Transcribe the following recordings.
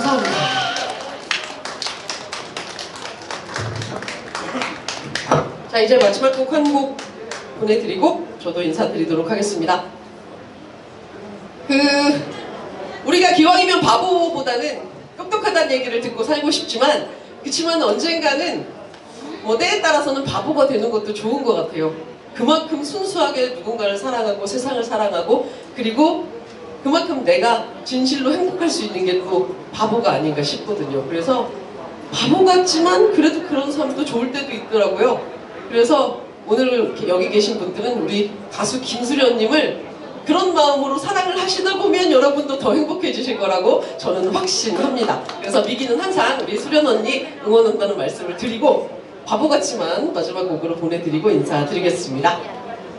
감사합니다. 자, 이제 마지막 곡 한 곡 보내드리고 저도 인사드리도록 하겠습니다. 우리가 기왕이면 바보보다는 똑똑하다는 얘기를 듣고 살고 싶지만, 그치만 언젠가는 뭐 때에 따라서는 바보가 되는 것도 좋은 것 같아요. 그만큼 순수하게 누군가를 사랑하고 세상을 사랑하고, 그리고 그만큼 내가 진실로 행복할 수 있는 게 또 바보가 아닌가 싶거든요. 그래서 바보 같지만 그래도 그런 삶도 좋을 때도 있더라고요. 그래서 오늘 여기 계신 분들은 우리 가수 김수련님을 그런 마음으로 사랑을 하시다 보면 여러분도 더 행복해지실 거라고 저는 확신합니다. 그래서 미기는 항상 우리 수련 언니 응원한다는 말씀을 드리고, 바보 같지만 마지막 곡으로 보내드리고 인사드리겠습니다.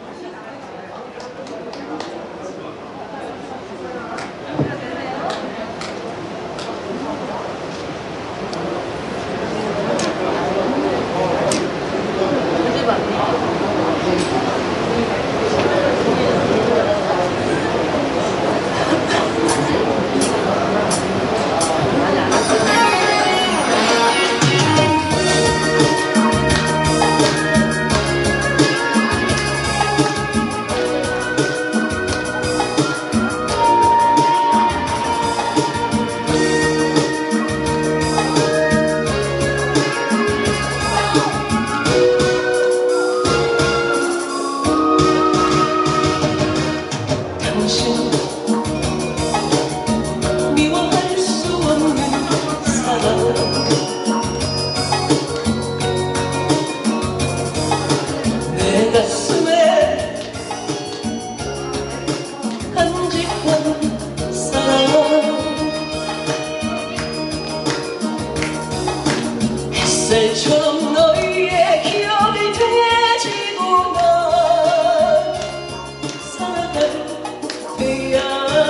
햇살처럼 너의 기억이 되지고 난 살아갈 때야.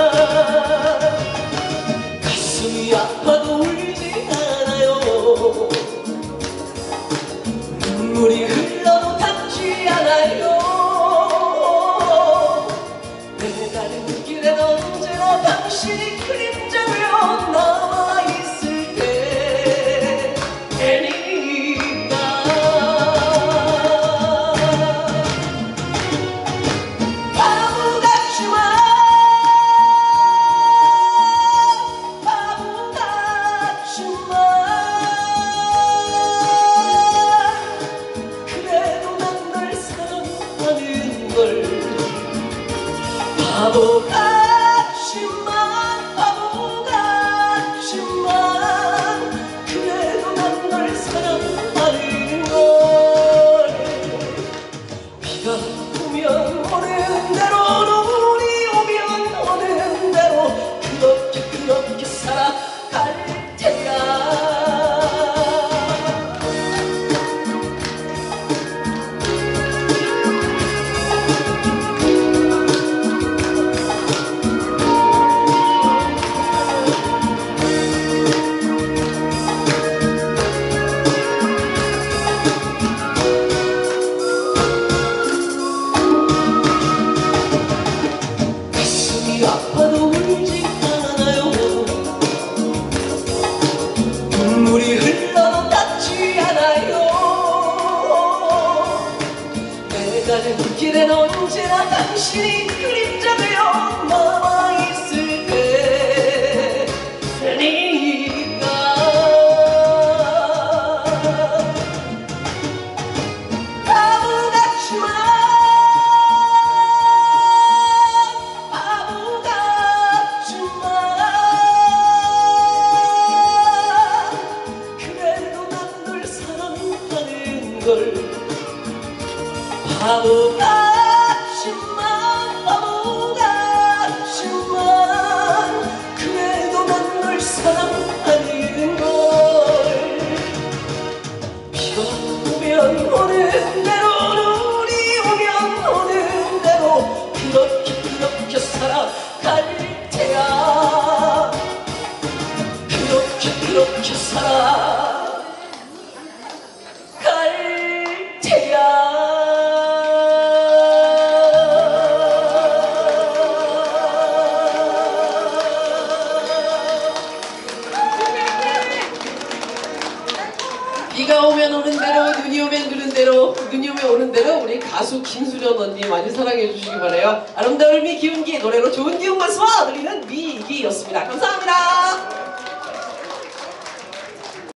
가슴이 아파도 울지 않아요. 눈물이 흘러도 닿지 않아요. 내 가는 길엔 언제나 당신이 그림자며 남아있을 때 바보 같지만, 바보 같지만 그래도 난 널 사랑하는 걸. 비가 오면 오는 대로, 눈이 오면 오는 대로 그렇게 살아갈 테야. 아파도 울지 않아요. 눈물이 흘러도 닿지 않아요. 내 가는 길엔 언제나 당신이 그림자 되어 남아있을 테니까. 바보 같지만, 바보 같지만, 바보 같지만 그래도 난 널 사랑하는 걸. 비가 오면 오는 대로, 눈이 오면 오는 대로 그렇게 살아갈 테야. 그렇게 살아갈 테야. 비가 오면 오는 대로, 눈이 오면 누는 대로, 눈이 오면 오는 대로 우리 가수 김수련 언니 많이 사랑해 주시기 바라요. 아름다움이 기운기 노래로 좋은 기운만 쏘아 드리는 미기였습니다. 감사합니다.